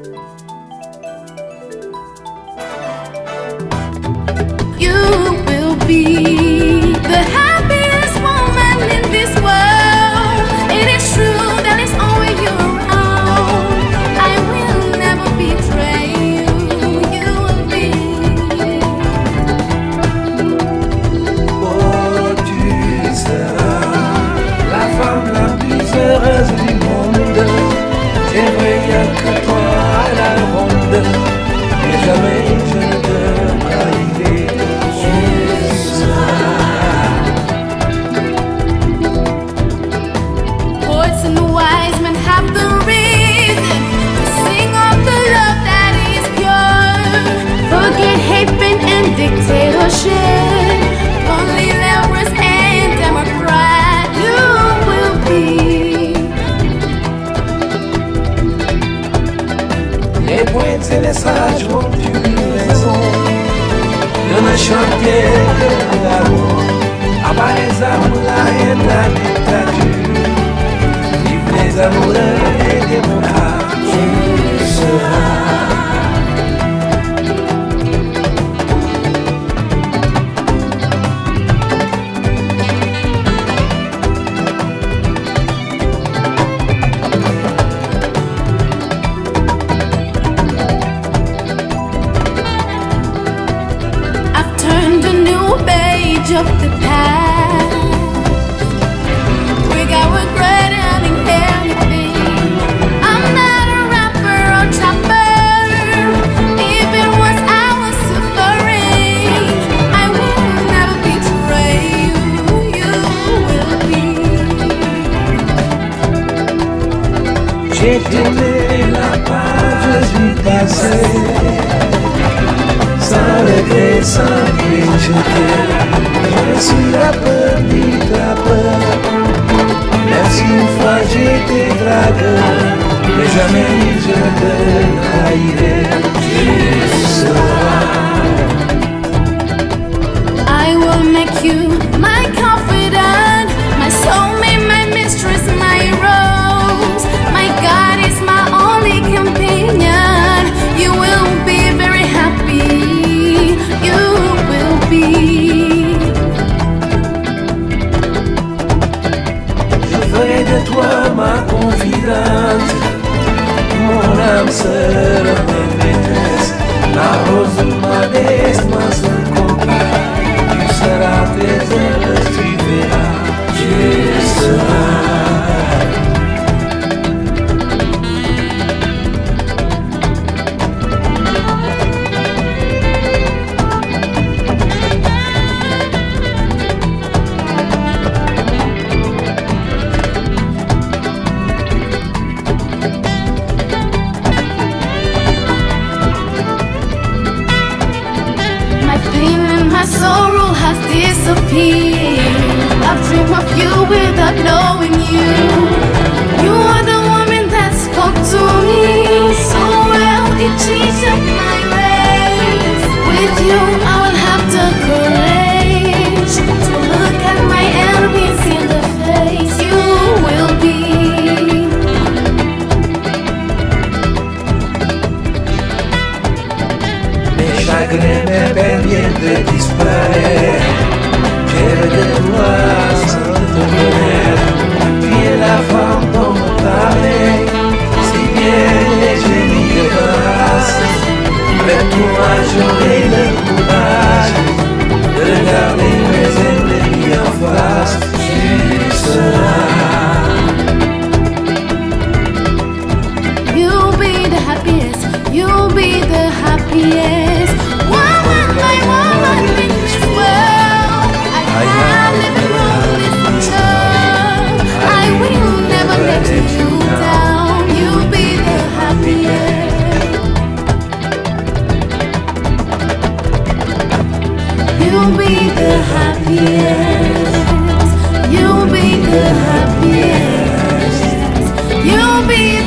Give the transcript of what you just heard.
You will be the happiest woman in this world. It is true that it's always you around. I will never betray you. You will be. Oh, tu seras la femme la plus heureuse du monde. C'est vrai, y a que toi à la ronde. Mais jamais je ne te trahirai. Poets and wise men have the reason to sing of the love that is pure. Forget hate and dictatorship. Only lovers and democrat you will be. Les poètes et les sages ont eu raison de ne chanter que l'amour. Abat les armes, la haine, la dictature. Vive les amoureux et démocrates. Tu seras. I've turned a new page of the past. Without regret having anything. I'm not a rapper or chopper. Even once I was suffering, I will never betray you. You will be. J'ai tourné la page du passé. Sans regret, sans critique. Je suis la peur du trappeur. Même si une fois j'étais dragueur, mais jamais je ne te trahirai. Tu seras. I will make you my confidant, my soulmate, my mistress, my rose. My God is my only companion. You will be very happy. You will be. Je ferai de toi ma confidente, mon âme sœur, ma maîtresse, la rose de ma déesse, ma seule compagne. Tu seras très heureuse, tu verras, tu seras. My pain and my sorrow has disappeared. I've dreamed of you without knowing you. You are the woman that spoke to me so well. It changed up my ways. With you, I will have the courage to look at my enemies in the face. You will be. Mes chagrins, mes peines viennent de disparaître. J'ai de toi sans te connaître. Tu es la femme dont on parlait, si bien les génies de grâce. Avec toi j'aurai le courage de regarder mes ennemis en face. Tu seras. You'll be the happiest. You'll be the happiest. Woman, my woman in this world. I have living room this love. I will never let you down. You'll be the happiest. You'll be the happiest. You'll be the happiest. You'll be